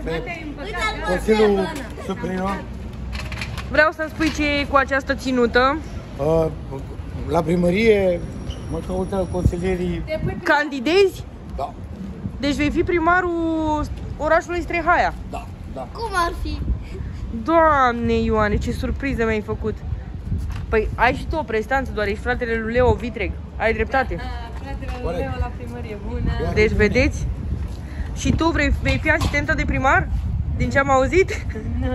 pe Consiliul Superior. Vreau să-mi spui ce e cu această ținută. La primărie mă caută consilierii. Candidezi? Da. Deci vei fi primarul orașului Strehaia. Da, da. Cum ar fi? Doamne Ioane, ce surpriză mi-ai făcut. Păi ai și tu o prestanță, doar ești fratele lui Leo Vitreg. Ai dreptate. Fratele lui Leo la primărie, bună. Deci vedeți? Și tu vei fi asistentă de primar? Din ce am auzit? Nu.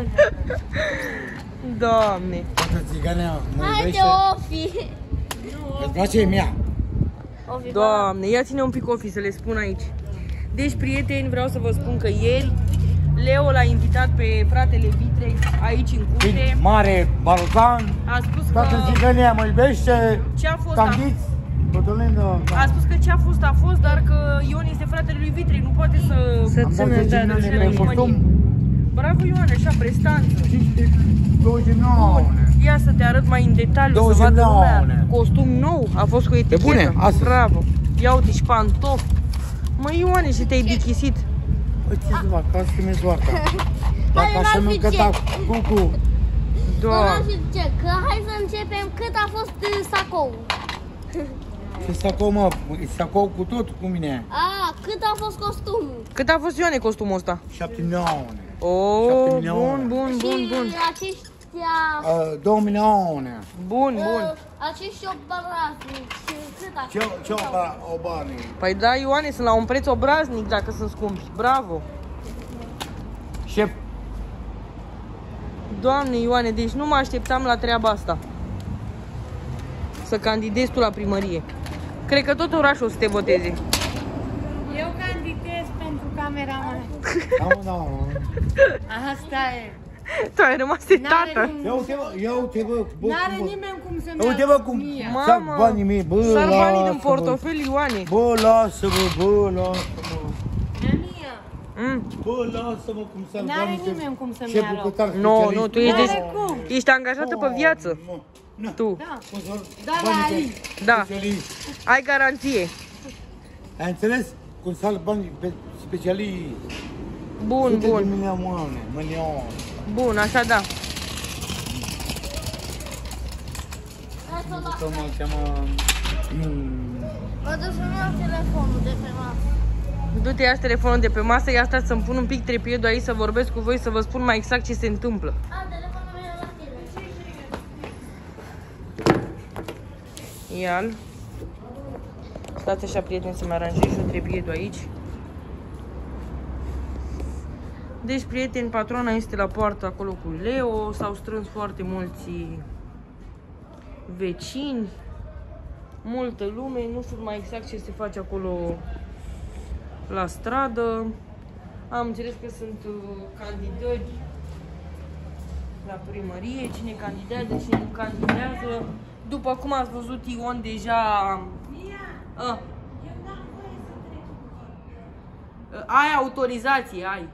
Doamne. Toată țiganea mă Haide, iubește. Ofi! Îți place mea? Doamne, ia ține un pic Ofi să le spun aici. Deci, prieteni, vreau să vă spun că ieri Leo l-a invitat pe fratele Vitreg aici în curte. Mare barocan. A spus că Toată țigania mă iubește. ce a fost Candiți. Bătălină. a spus că ce a fost a fost, dar că Ion este fratele lui Vitreg, nu poate să Am dat 10 milioane pe costum. Bravo Ioane, așa prestanță. 29. Ia să te arăt mai în detaliu, să 29. vadă lumea. Costum nou, a fost cu etichetă. bune, astăzi. Bravo. Ia uite și pantofi. Măi Ioane, și te-ai dichisit. Uite ce fac, ca să mi soarta. Dacă așa nu căta cucu. Doamne. Ce? Că hai să începem. Cât a fost sacoul? Ce sacou, mă? E sacou cu tot cu mine. Cât a fost costumul? Cât a fost Ioane costumul ăsta? 7 milioane. Oh, 7 milioane. bun. Și aceștia... 2 milioane. Bun. Acești obraznici. Cât a fost? Ce o bani? Păi da, Ioane, sunt la un preț obraznic dacă sunt scumpi. Bravo. Șef. Doamne Ioane, deci nu mă așteptam la treaba asta. Să candidezi tu la primărie. Cred că tot orașul o să te voteze. Eu candidez pentru cameraman. Da. Asta e. Tu ai rămas de tată. Ia uite, bă. N-are nimeni cum să-mi Uite, bă, cum sar banii mei, bă, Sar banii din lasă-mă. portofel, Ioane. Bă, lasă-mă, bă, lasă-mă. Nea mia. Bă, lasă-mă cum sar N-are banii. nimeni cum să-mi Ce ia loc. bucătar Nu, specialist. tu ești, N-are cum. ești angajată pe viață. Nu. Tu. Da. Cum sar Da, banii la pe Ali. Da. specialist. Ai garanție. Ai înțeles? Cum sar banii pe specialist. Bun, Sute de bun. milioane. Bun, așa da. Că mă cheamă... Mă duc să-mi iau telefonul de pe masă. Du-te, ia telefonul de pe masă, ia stați să-mi pun un pic trepiedul aici să vorbesc cu voi, să vă spun mai exact ce se întâmplă. Telefonul meu e la tine. Ia-l. Stați așa, prieteni, să-mi aranjez și eu trepiedul aici. Deci, prieteni, patroana este la poartă acolo cu Leo. S-au strâns foarte mulți vecini, multă lume. Nu știu mai exact ce se face acolo la stradă. Am înțeles că sunt candidări la primărie. Cine candidează, cine nu candidează. După cum ați văzut, Ion deja... Ai autorizație, ai.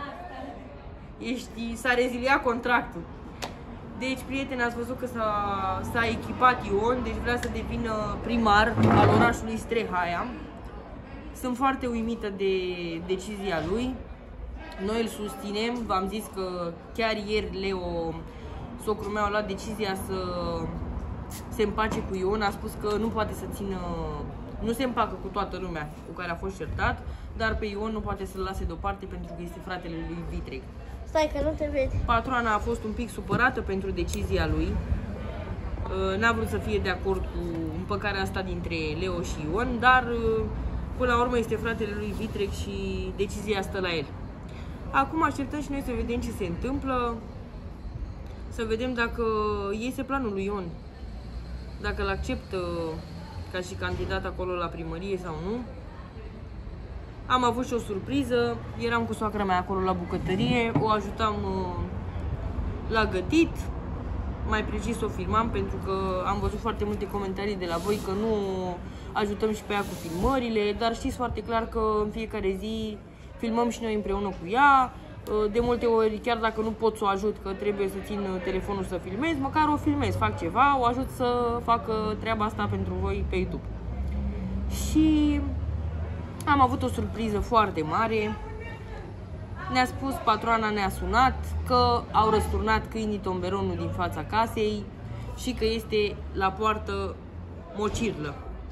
S-a reziliat contractul. Deci, prieteni, ați văzut că s-a echipat Ion, deci vrea să devină primar al orașului Strehaia. Sunt foarte uimită de decizia lui. Noi îl susținem, v-am zis că chiar ieri Leo, socrul meu, a luat decizia să se împace cu Ion, a spus că nu poate să țină, nu se împacă cu toată lumea cu care a fost certat, dar pe Ion nu poate să-l lase deoparte pentru că este fratele lui Vitreg. Stai că nu te vezi. Patroana a fost un pic supărată pentru decizia lui. N-a vrut să fie de acord cu împăcarea asta dintre Leo și Ion, dar până la urmă este fratele lui Vitreg și decizia stă la el. Acum așteptăm și noi să vedem ce se întâmplă, să vedem dacă iese planul lui Ion, dacă îl acceptă ca și candidat acolo la primărie sau nu. Am avut și o surpriză, eram cu soacra mea acolo la bucătărie, o ajutam la gătit, mai precis o filmam pentru că am văzut foarte multe comentarii de la voi că nu ajutăm și pe ea cu filmările, dar știți foarte clar că în fiecare zi filmăm și noi împreună cu ea. De multe ori, chiar dacă nu pot să o ajut, că trebuie să țin telefonul să filmez, măcar o filmez, fac ceva, o ajut să facă treaba asta pentru voi pe YouTube. Și am avut o surpriză foarte mare. Ne-a spus, patroana ne-a sunat că au răsturnat câinii tomberonul din fața casei și că este la poartă mocirlă.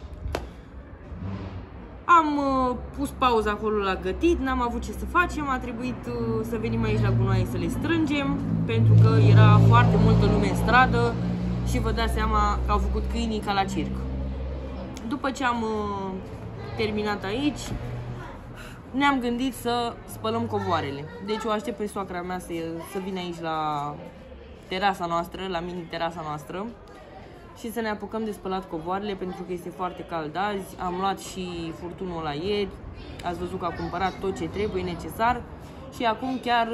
Am pus pauză acolo la gătit, n-am avut ce să facem, a trebuit să venim aici la gunoaie să le strângem, pentru că era foarte multă lume în stradă și vă dați seama că au făcut câinii ca la circ. După ce am terminat aici, ne-am gândit să spălăm covoarele. Deci o aștept pe soacra mea să vină aici la terasa noastră, la mini-terasa noastră, și să ne apucăm de spălat covoarele, pentru că este foarte cald azi. Am luat și furtunul la ieri, ați văzut că a cumpărat tot ce trebuie necesar și acum chiar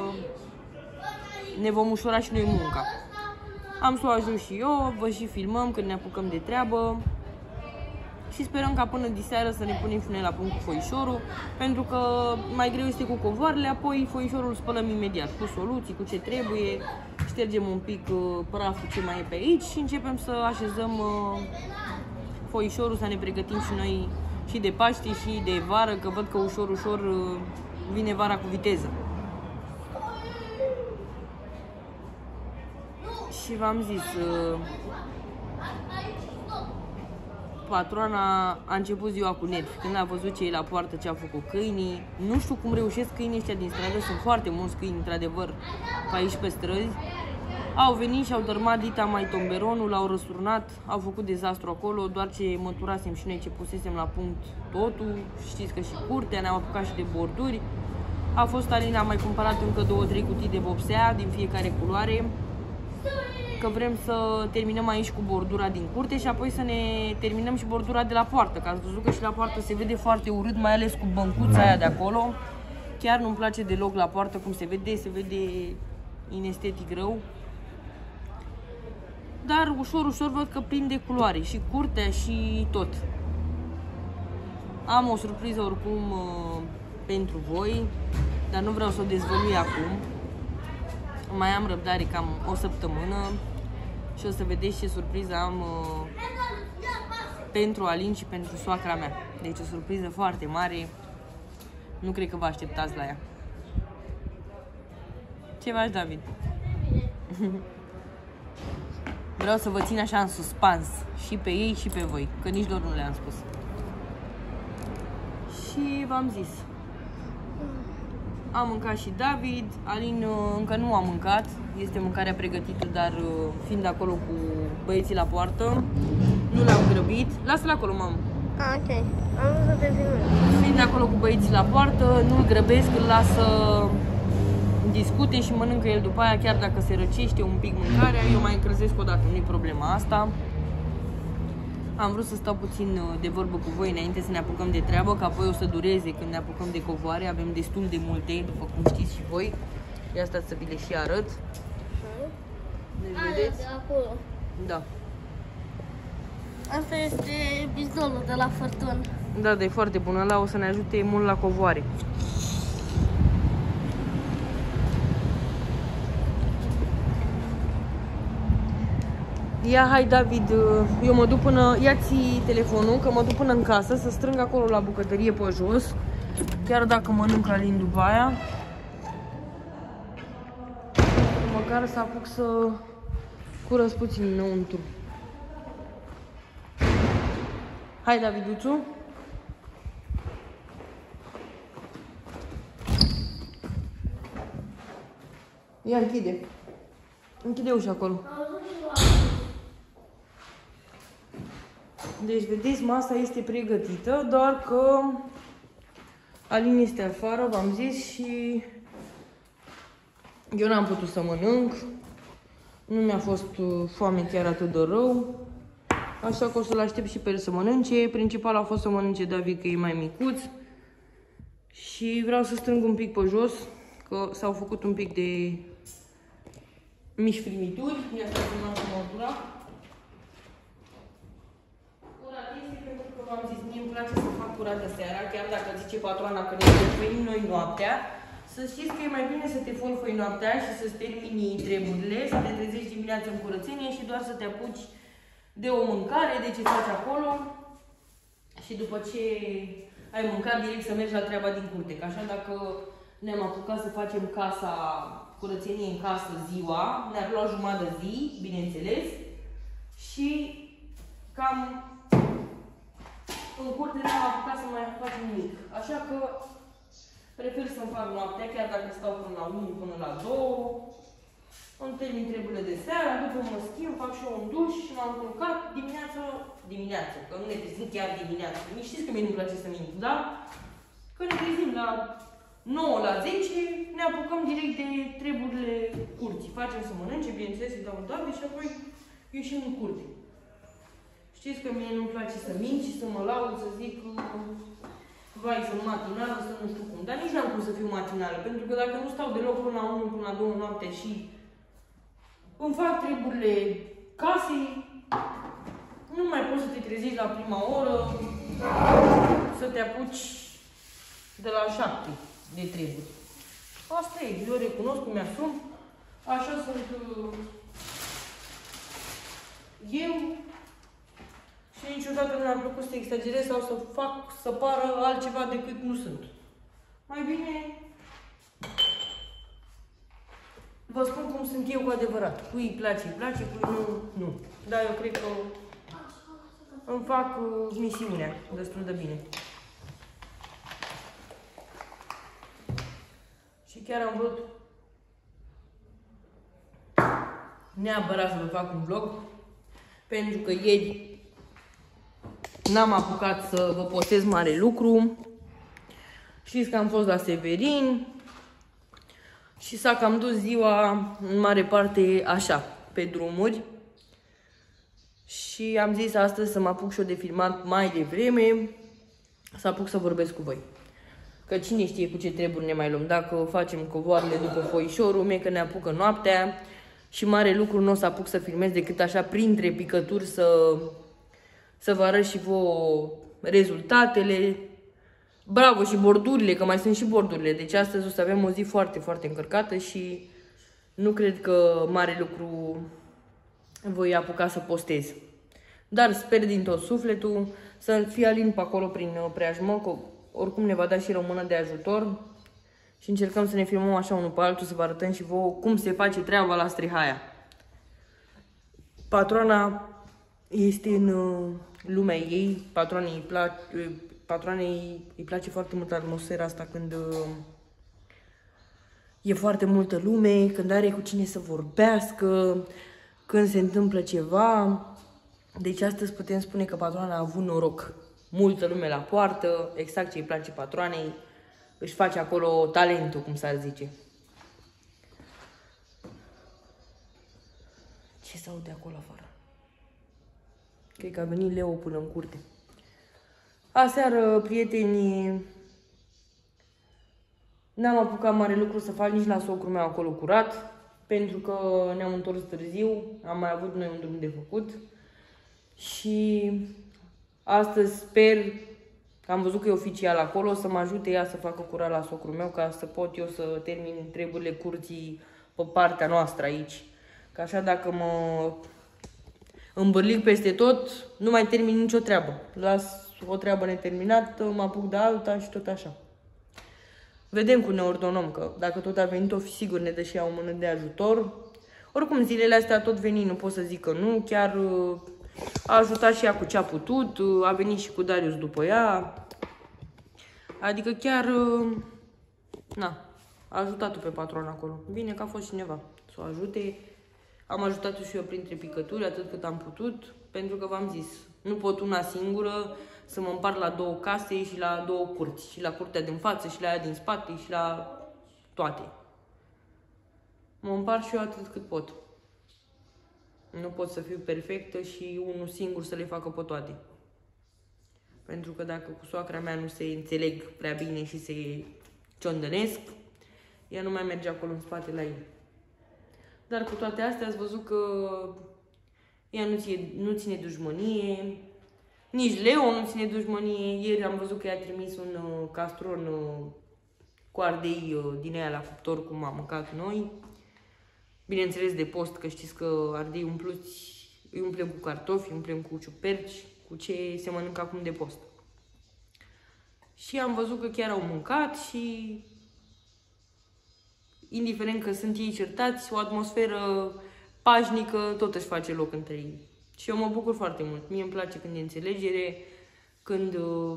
ne vom ușura și noi munca. Am să o ajut și eu, vă și filmăm când ne apucăm de treabă și sperăm ca până diseară să ne punem și noi la punct cu foișorul, pentru că mai greu este cu covoarele, apoi foișorul îl spălăm imediat, cu soluții, cu ce trebuie, ștergem un pic praful ce mai e pe aici și începem să așezăm foișorul, să ne pregătim și noi și de Paște și de vară, că văd că ușor, ușor vine vara cu viteză. Și v-am zis, patroana a început ziua cu nervi când a văzut ce e la poartă, ce a făcut câinii. Nu știu cum reușesc câinii ăștia din stradă, sunt foarte mulți câini, într-adevăr, pe aici pe străzi. Au venit și au dărmat dita mai tomberonul, l-au răsturnat, au făcut dezastru acolo, doar ce măturasem și noi, ce pusesem la punct totul. Știți că și curtea, ne-am apucat și de borduri. A fost Alina, am mai cumpărat încă 2-3 cutii de vopsea din fiecare culoare, că vrem să terminăm aici cu bordura din curte și apoi să ne terminăm și bordura de la poartă, că ați văzut că și la poartă se vede foarte urât, mai ales cu băncuța aia de acolo. Chiar nu-mi place deloc la poartă cum se vede inestetic rău. Dar ușor, ușor văd că prinde culoare și curtea și tot. Am o surpriză oricum pentru voi, dar nu vreau să o dezvălui acum. Mai am răbdare cam o săptămână și o să vedeți ce surpriză am pentru Alin și pentru soacra mea. Deci o surpriză foarte mare. Nu cred că vă așteptați la ea. Ce faci, David? Vreau să vă țin așa în suspans și pe ei și pe voi, că nici lor nu le-am spus. Și v-am zis, am mâncat și David, Alin încă nu a mâncat, este mâncarea pregătită, dar fiind acolo cu băieții la poartă, nu l-am grăbit. Lasă-l acolo, mamă. Ok, am văzut de vină. Fiind acolo cu băieții la poartă, nu-l grăbesc, îl lasă discute și mănâncă el după aia, chiar dacă se răcește un pic mâncarea, eu mai încălzesc o dată, nu-i problema asta. Am vrut să stau puțin de vorbă cu voi înainte să ne apucăm de treabă, că apoi o să dureze când ne apucăm de covoare, avem destul de multe, după cum știți și voi. Ia stați să vi le și arăt. Deci vedeți? De acolo. Da. Asta este bizdolul de la furtun. Da, e foarte bun, ăla o să ne ajute mult la covoare. Ia, hai, David, eu mă duc până... Ia-ți telefonul, că mă duc până în casă să strâng acolo la bucătărie pe jos. Chiar dacă mănânc Alin după aia. Măcar să apuc să curăț puțin înăuntru. Hai, Daviduțu. Ia, închide. Închide ușa acolo. Deci, vedeți, masa este pregătită, doar că Alin este afară, v-am zis, și eu n-am putut să mănânc. Nu mi-a fost foame chiar atât de rău, așa că o să-l aștept și pe el să mănânce. Principal a fost să mănânce David, că e mai micuț. Și vreau să strâng un pic pe jos, că s-au făcut un pic de mici frimituri. Ia să vedem la mătura. V-am zis, mie îmi place să fac curată seara, chiar dacă zice patroana că ne folfăim noi noaptea. Să știți că e mai bine să te folfăi noaptea și să-ți termini treburile, să te trezești dimineața în curățenie și doar să te apuci de o mâncare, de ce faci acolo. Și după ce ai mâncat, direct să mergi la treaba din curte. Că așa dacă ne-am apucat să facem casa, curățenie în casă ziua, ne-a luat jumătate de zi, bineînțeles, și cam în curte n-am apucat să mai facem nimic. Așa că prefer să-mi fac noaptea, chiar dacă stau până la 1, până la 2, îmi termin treburile de seara, după mă schimb, fac și eu un duș și m-am culcat dimineață, că nu ne trezim chiar dimineață. Știți că mie nu-mi place să mint, da? Că ne trezim la 9 la 10, ne apucăm direct de treburile curții. Facem să mănânce, bineînțeles, îi dau un toate și apoi ieșim în curte. Știți că mie nu-mi place să mint și să mă laud, să zic vai, sunt matinală, să nu știu cum. Dar nici n-am cum să fiu matinală, pentru că dacă nu stau deloc până la 1, până la 2 noapte și îmi fac treburile casei, nu mai poți să te trezești la prima oră, să te apuci de la 7 de treburi. Asta e, eu recunosc cum mi-asum, așa sunt eu și niciodată nu mi-a plăcut să exagerez sau să fac să pară altceva decât nu sunt. Mai bine vă spun cum sunt eu cu adevărat. Cui îi place, cui nu. Dar eu cred că îmi fac misiunea destul de bine. Și chiar am vrut neapărat să vă fac un vlog, pentru că ieri n-am apucat să vă postez mare lucru. Știți că am fost la Severin și s-a cam dus ziua în mare parte așa, pe drumuri. Și am zis astăzi să mă apuc și eu de filmat mai devreme, să apuc să vorbesc cu voi. Că cine știe cu ce treburi ne mai luăm. Dacă facem covoarele după foișorul, mie că ne apucă noaptea și mare lucru nu o să apuc să filmez decât așa printre picături să vă arăt și vouă rezultatele. Bravo, și bordurile, că mai sunt și bordurile. Deci astăzi o să avem o zi foarte, foarte încărcată și nu cred că mare lucru voi apuca să postez. Dar sper din tot sufletul să fie alin pe acolo prin preajmă, că oricum ne va da și română de ajutor. Și încercăm să ne filmăm așa unul pe altul, să vă arătăm și vouă cum se face treaba la Strihaia. Patroana este în lumea ei, patroanei îi place foarte mult atmosfera asta când e foarte multă lume, când are cu cine să vorbească, când se întâmplă ceva. Deci astăzi putem spune că patroana a avut noroc. Multă lume la poartă, exact ce îi place patroanei, își face acolo talentul, cum s-ar zice. Ce se aude acolo afară? Cred că a venit Leo până în curte. Aseară, prietenii, n-am apucat mare lucru să fac nici la socrul meu acolo curat, pentru că ne-am întors târziu, am mai avut noi un drum de făcut. Și astăzi sper, că am văzut că e oficial acolo, să mă ajute ea să facă curat la socrul meu, ca să pot eu să termin treburile curții pe partea noastră aici. Că așa dacă mă îmbârlic peste tot, nu mai termin nicio treabă. Las o treabă neterminată, mă apuc de alta și tot așa. Vedem cum ne ordonăm, că dacă tot a venit-o, sigur ne dă și ea o mână de ajutor. Oricum, zilele astea a tot venit, nu pot să zic că nu, chiar a ajutat și ea cu ce a putut, a venit și cu Darius după ea. Adică chiar, na, a ajutat-o pe patroana acolo. Bine că a fost cineva să o ajute. Am ajutat-o și eu printre picături, atât cât am putut, pentru că v-am zis, nu pot una singură să mă împart la 2 case și la 2 curți. Și la curtea din față, și la aia din spate, și la toate. Mă împart și eu atât cât pot. Nu pot să fiu perfectă și unul singur să le facă pe toate. Pentru că dacă cu soacra mea nu se înțeleg prea bine și se ciondănesc, ea nu mai merge acolo în spate la ei. Dar cu toate astea ați văzut că ea nu ține dușmănie, nici Leo nu ține dușmănie. Ieri am văzut că i-a trimis un castron cu ardei din aia la cuptor, cum am mâncat noi. Bineînțeles de post, că știți că ardei umpluți, îi umplem cu cartofi, îi umplem cu ciuperci, cu ce se mănâncă acum de post. Și am văzut că chiar au mâncat și indiferent că sunt ei certați, o atmosferă pașnică tot își face loc între ei. Și eu mă bucur foarte mult. Mie îmi place când e înțelegere, când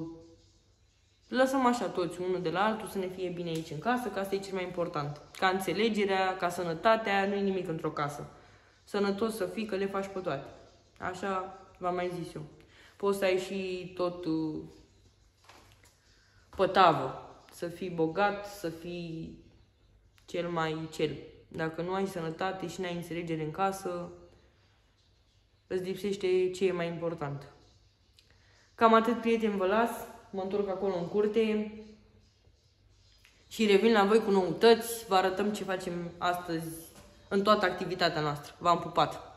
lăsăm așa toți unul de la altul să ne fie bine aici în casă, că asta e cel mai important. Ca înțelegerea, ca sănătatea, nu e nimic într-o casă. Sănătos să fii, că le faci pe toate. Așa v-am mai zis eu. Poți să ai și tot pe tavă. Să fii bogat, să fii cel mai cel. Dacă nu ai sănătate și n-ai înțelegere în casă, îți lipsește ce e mai important. Cam atât, prieteni, vă las. Mă întorc acolo în curte și revin la voi cu noutăți. Vă arătăm ce facem astăzi în toată activitatea noastră. V-am pupat!